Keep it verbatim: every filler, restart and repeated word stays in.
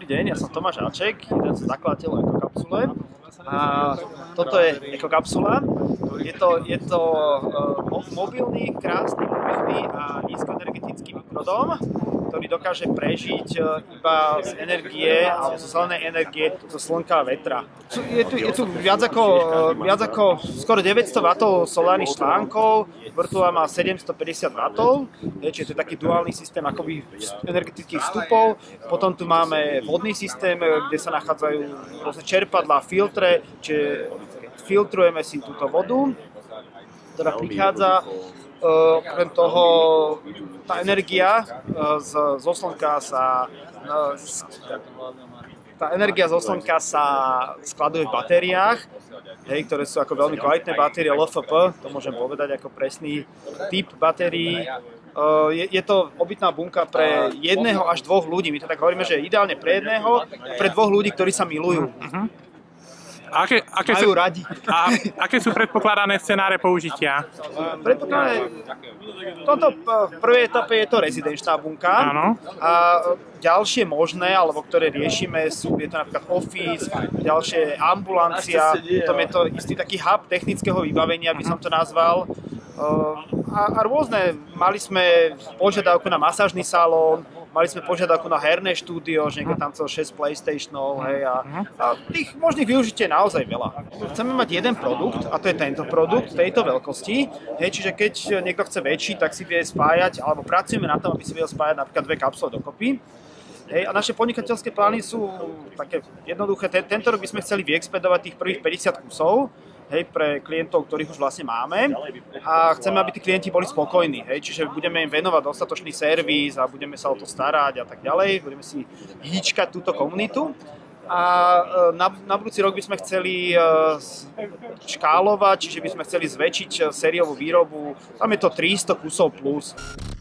deň, ja som Tomáš Aček, jeden z zakladateľov Ekokapsule. A toto je Ekokapsula. Je to, je to uh, mobilný, krásny, mobilný a nízkoenergetický mikrodóm, ktorý dokáže prežiť uh, iba z energie, alebo zo zelenej energie, zo slnka a vetra. Je tu, je tu viac, ako, uh, viac ako skoro deväťsto wattov solárnych článkov, vrtuľa má sedemstopäťdesiat wattov, je, čiže to je taký duálny systém akoby energetických vstupov. Potom tu máme vodný systém, kde sa nachádzajú čerpadlá, filtre, čiže filtrujeme si túto vodu, ktorá prichádza. Okrem toho, tá energia z, zo slnka sa tá energia zo slnka sa skladuje v batériách, hej, ktoré sú ako veľmi kvalitné batérie el ef pé, to môžem povedať ako presný typ batérií. Je, je to obytná bunka pre jedného až dvoch ľudí. My to tak hovoríme, že ideálne pre jedného, pre dvoch ľudí, ktorí sa milujú. Uh-huh. Aké, aké, Majú sú, radi. a aké sú predpokladané scenáre použitia? Predpokladané, toto v prvej etape je to rezidenčná bunka. Áno. A ďalšie možné, alebo ktoré riešime, sú, je to napríklad office, ďalšie ambulancia, potom je to istý taký hub technického vybavenia, by som to nazval. A, a rôzne, mali sme požiadavku na masážny salón, mali sme požiadavku na herné štúdio, že niekto tam chcel šesť PlayStationov, hej, a, a tých možných využití je naozaj veľa. Chceme mať jeden produkt, a to je tento produkt, tejto veľkosti, hej, čiže keď niekto chce väčší, tak si vie spájať, alebo pracujeme na tom, aby si vie spájať napríklad dve kapsule dokopy. Hej, a naše podnikateľské plány sú také jednoduché. Tento rok by sme chceli vyexpedovať tých prvých päťdesiat kusov, hej, pre klientov, ktorých už vlastne máme, a chceme, aby tí klienti boli spokojní, hej, čiže budeme im venovať dostatočný servis a budeme sa o to starať a tak ďalej, budeme si hýčkať túto komunitu. A na, na budúci rok by sme chceli škálovať, čiže by sme chceli zväčšiť sériovú výrobu, tam je to tristo kusov plus.